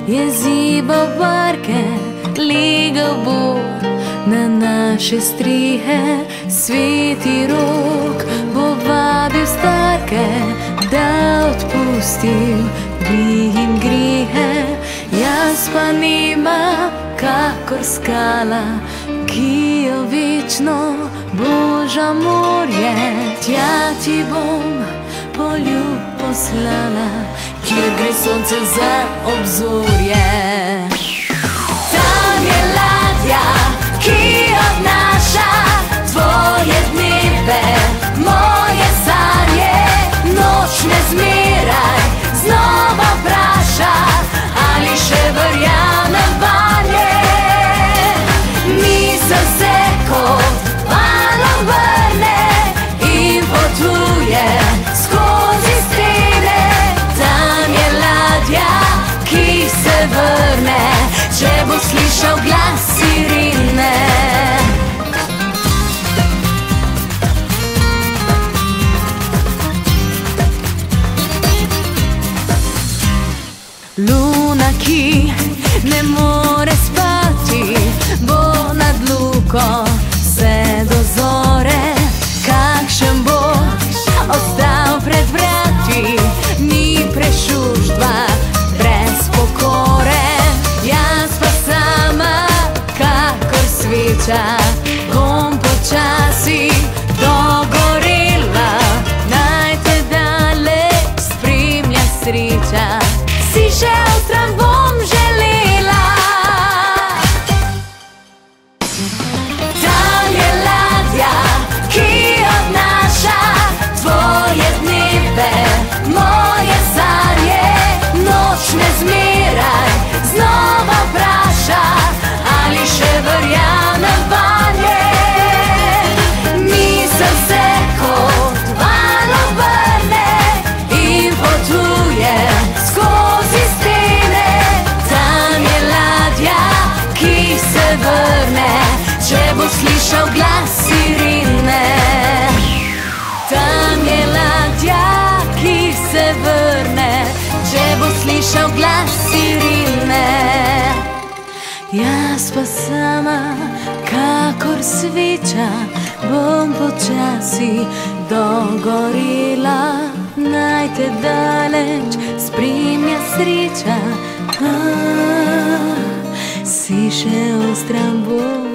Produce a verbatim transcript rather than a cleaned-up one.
jezibo barke, ligal bo na naše strihe. Sveti rok bo vabil starke, da odpustil bi jim grihe. Jaz pa nima kakor skala, ki jo večno boža morje. Tja ti bom poljub poslala, kjer gre sonce za obzorje. Tam je ladja, ki odnaša tvoje dneve, moje sanje. Noč me zmeraj znova vpraša, ali še verjamem vanje. Misel se kot valom vrne in potuje skozi stene. Tam je ladja, ki se vrne, če bo slišal glas sirene. Luna, ki ne more spati, bo nad luko vse do zore. Kakšen bo ostal pred vrati, ni prešuštva brez pokore. Jaz pa sama kakor sveča bom počasi dogorela. Naj te daleč spremlja sreča, si še ostran bom želela. Tam je ladja, ki odnaša tvoje dneve, moje sanje. Noč me zmeraj znova vpraša, ali še verjamem vanje. Misel se kot valom vrne in potuje skozi stene. Tam je ladja, ki se vrne, če bo slišal glas sirene. Tam je ladja, ki se vrne, če bo slišal glas sirene. Jaz pa sama kakor sveča bom počasi dogorela. Naj te daleč spremlja sreča, ah, si še ostran bom